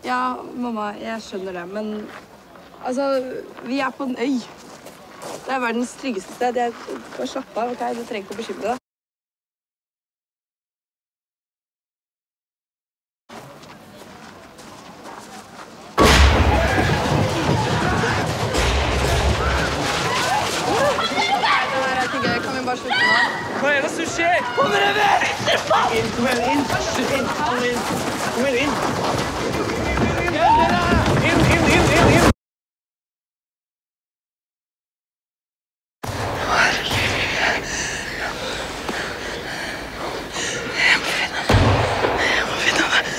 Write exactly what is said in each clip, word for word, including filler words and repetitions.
Ja, mamma, jeg skjønner det, men altså, vi er på en øy. Det er verdens tryggeste sted. Jeg, bare slapp av, ok? Du trenger ikke å bekymre deg. Hva er det som skjer? Kom dere ved! Kom inn, kom inn, inn, kom inn, kom inn, inn. Inn, inn, inn, inn, inn. Jeg må finne meg.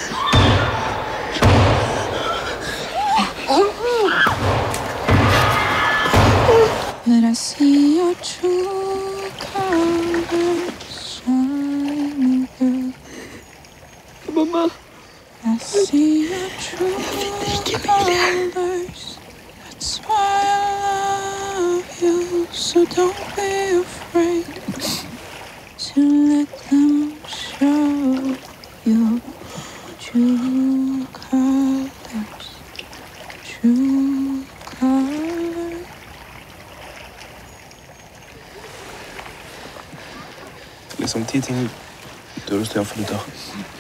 But I see your true colors shining through. Mamma. I see your true colors. That's why I love you. So don't be afraid to let them show your true colors. True colors. Liksom ti ting du har lyst til å få ut av.